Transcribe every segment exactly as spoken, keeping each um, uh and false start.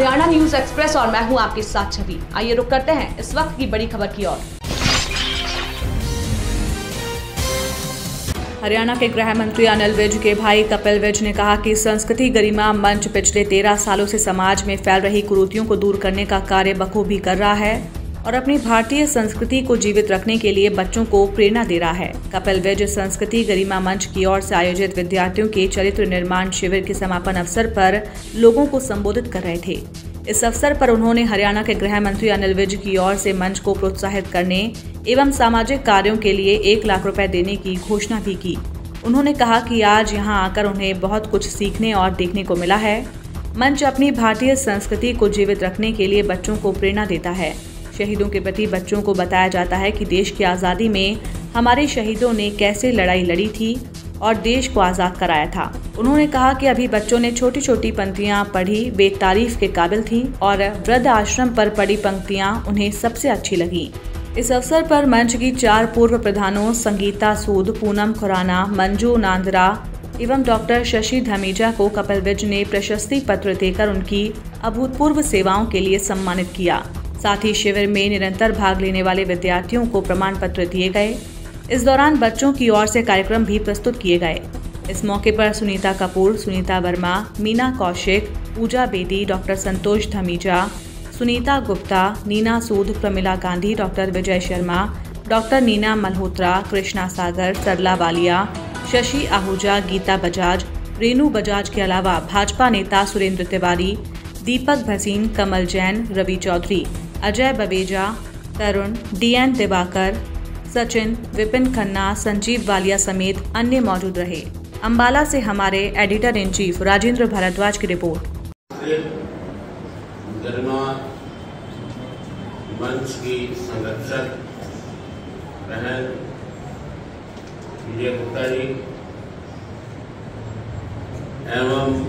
Haryana news express और मैं हूं आपके साथ छवि। आइए रुक करते हैं इस वक्त की बड़ी खबर की ओर। हरियाणा के गृह मंत्री अनिल विज के भाई कपिल विज ने कहा कि संस्कृति गरिमा मंच पिछले तेरह सालों से समाज में फैल रही कुरीतियों को दूर करने का कार्य बखूबी कर रहा है और अपनी भारतीय संस्कृति को जीवित रखने के लिए बच्चों को प्रेरणा दे रहा है। कपिल विज संस्कृति गरिमा मंच की ओर से आयोजित विद्यार्थियों के चरित्र निर्माण शिविर के समापन अवसर पर लोगों को संबोधित कर रहे थे। इस अवसर पर उन्होंने हरियाणा के गृह मंत्री अनिल विज की ओर से मंच को प्रोत्साहित करने एवं सामाजिक कार्यों के लिए एक लाख रुपए देने की घोषणा भी की। उन्होंने कहा कि आज यहां आकर उन्हें बहुत कुछ सीखने और देखने को मिला है। मंच अपनी भारतीय संस्कृति को जीवित रखने के लिए बच्चों को प्रेरणा देता है। शहीदों के प्रति बच्चों को बताया जाता है कि देश की आज़ादी में हमारे शहीदों ने कैसे लड़ाई लड़ी थी और देश को आज़ाद कराया था। उन्होंने कहा कि अभी बच्चों ने छोटी छोटी पंक्तियां पढ़ी, वे तारीफ के काबिल थीं और वृद्ध आश्रम पर पढ़ी पंक्तियां उन्हें सबसे अच्छी लगी। इस अवसर पर मंच की चार पूर्व प्रधानों संगीता सूद, पूनम खुराना, मंजू नांदरा एवं डॉक्टर शशि धमीजा को कपिल विज ने प्रशस्ति पत्र देकर उनकी अभूतपूर्व सेवाओं के लिए सम्मानित किया। साथ ही शिविर में निरंतर भाग लेने वाले विद्यार्थियों को प्रमाण पत्र दिए गए। इस दौरान बच्चों की ओर से कार्यक्रम भी प्रस्तुत किए गए। इस मौके पर Sunita Kapoor, Sunita Verma, Meena Kaushik, Pooja Bedi, doctor Santosh Dhamija, Sunita Gupta, Neena Sood, Pramila Gandhi, doctor Vijay Sharma, doctor Neena Malhotra, Krishna Sagar, Sarla Walia, Shashi Ahuja, Geeta Bajaj, Renu Bajaj के अलावा भाजपा नेता सुरेंद्र तिवारी, दीपक भसीन, कमल जैन, रवि चौधरी, अजय बवेजा, तरुण, डीएन दिवाकर, सचिन, विपिन खन्ना, संजीव वालिया समेत अन्य मौजूद रहे। अंबाला से हमारे editor in chief Rajendra Bhardwaj की रिपोर्ट। गरिमा मंच की संरक्षक बहन विजय गुप्ता जी एवं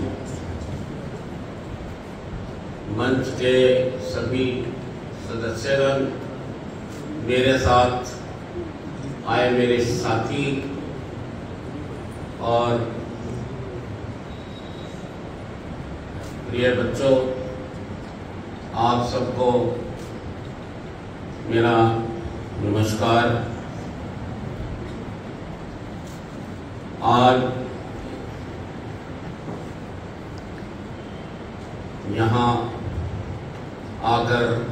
मंच के सभी सदस्यगण, मेरे साथ आए मेरे साथी और प्रिय बच्चों, आप सबको मेरा नमस्कार। आज यहाँ आकर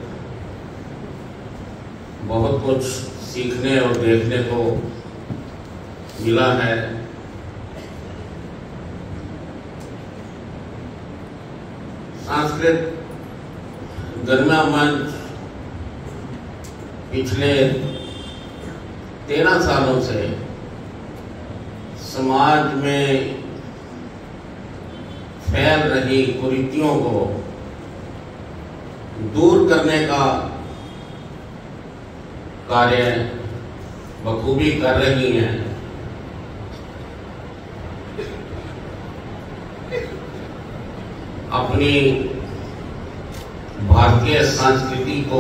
बहुत कुछ सीखने और देखने को मिला है। संस्कृत गरिमा मंच पिछले तेरह सालों से समाज में फैल रही कुरीतियों को दूर करने का कार्य बखूबी कर रही हैं। अपनी भारतीय संस्कृति को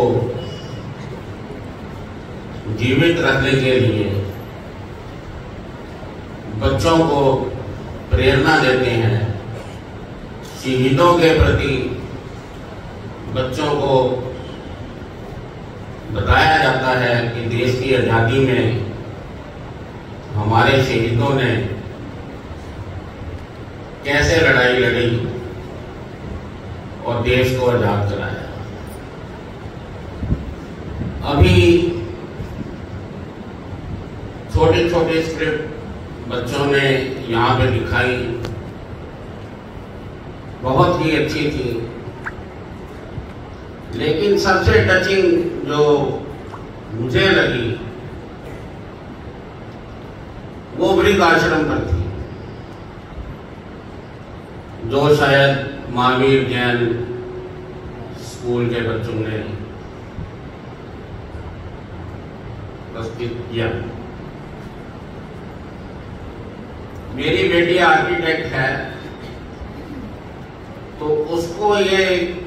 जीवित रखने के लिए बच्चों को प्रेरणा देते हैं। शहीदों के प्रति बच्चों को बताया जाता है कि देश की आज़ादी में हमारे शहीदों ने कैसे लड़ाई लड़ी और देश को आजाद कराया। अभी छोटे छोटे स्क्रिप्ट बच्चों ने यहाँ पे दिखाई, बहुत ही अच्छी थी, लेकिन सबसे टचिंग जो मुझे लगी वो वृद्ध आश्रम पर थी, जो शायद महावीर जैन स्कूल के बच्चों ने प्रस्तुत किया। मेरी बेटी आर्किटेक्ट है, तो उसको ये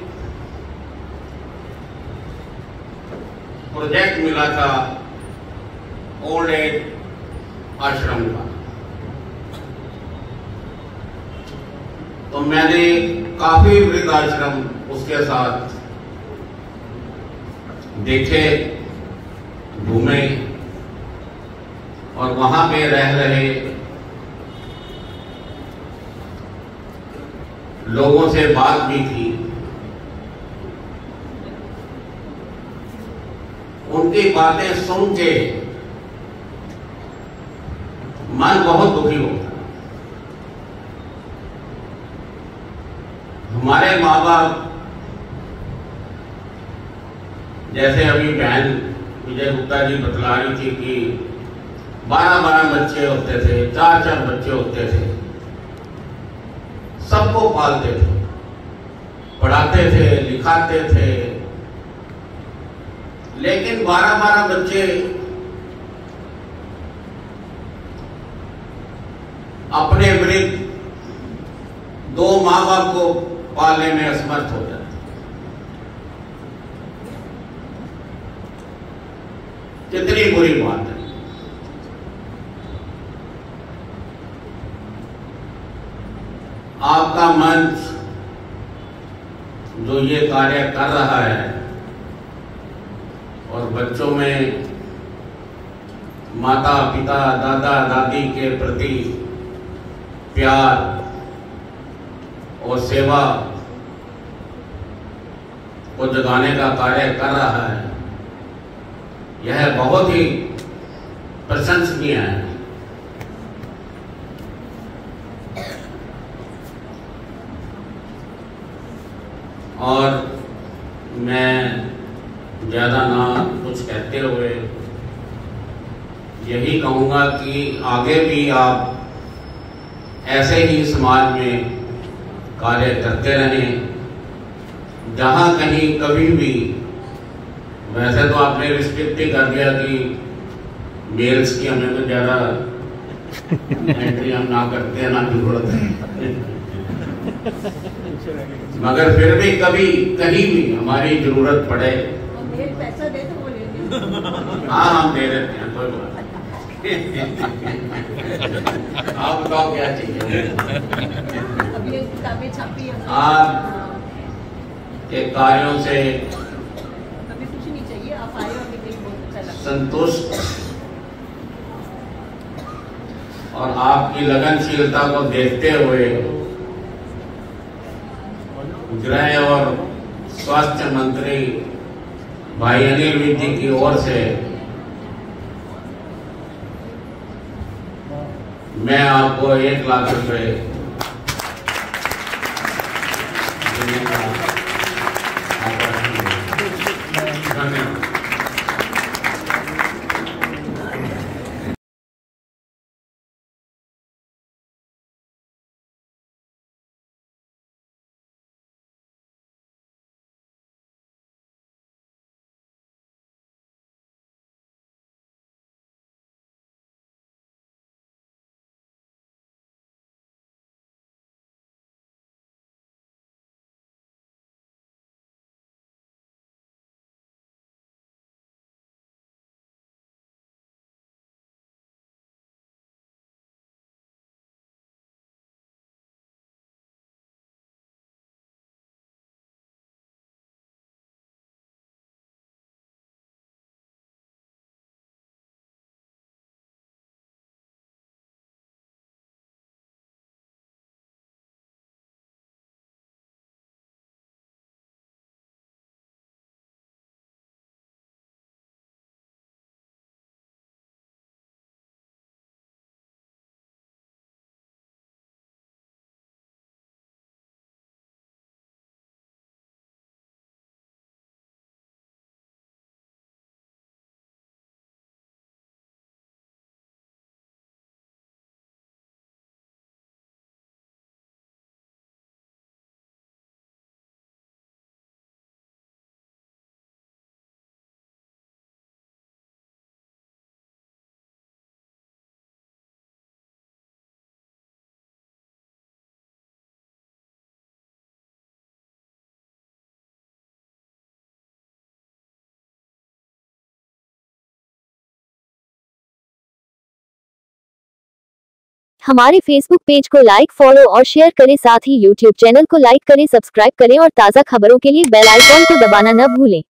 प्रोजेक्ट मिला था ओल्ड एज आश्रम का। तो मैंने काफी वृद्धाश्रम उसके साथ देखे, घूमे और वहां पे रह रहे लोगों से बात भी की। उनकी बातें सुन के मन बहुत दुखी होता है। हमारे माँ बाप, जैसे अभी बहन विजय गुप्ता जी बतला रही थी कि बारह बारह बच्चे होते थे, चार चार बच्चे होते थे, सबको पालते थे, पढ़ाते थे, लिखाते थे, लेकिन बारह बारह बच्चे अपने वृद्ध दो माँ बाप को पालने में असमर्थ हो जाते। कितनी बुरी बात है। आपका मंच जो ये कार्य कर रहा है और बच्चों में माता पिता दादा दादी के प्रति प्यार और सेवा को जगाने का कार्य कर रहा है, यह बहुत ही प्रशंसनीय है। और मैं ज्यादा ना कुछ कहते हुए यही कहूंगा कि आगे भी आप ऐसे ही समाज में कार्य करते रहें। जहां कहीं कभी भी, वैसे तो आपने रिस्ट्रिक्ट ही कर दिया कि मेल्स की हमें तो ज्यादा एंट्री हम ना करते हैं, ना जरूरत है, मगर फिर भी कभी कहीं भी हमारी जरूरत पड़े, पैसा दे तो बोलेंगे। हाँ हम दे देते हैं, कोई बात आप बताओ क्या चाहिए। अभी एक किताबें छपी है आप के कार्यों से अभी कुछ नहीं चाहिए, आप आए और मुझे बहुत अच्छा लगा। संतुष्ट और आपकी लगनशीलता को देखते हुए गृह और स्वास्थ्य मंत्री भाई अनिल विज जी की ओर से मैं आपको एक लाख रुपए हमारे फेसबुक पेज को लाइक, फॉलो और शेयर करें। साथ ही यूट्यूब चैनल को लाइक करें, सब्सक्राइब करें और ताज़ा खबरों के लिए बेल आइकॉन को दबाना न भूलें।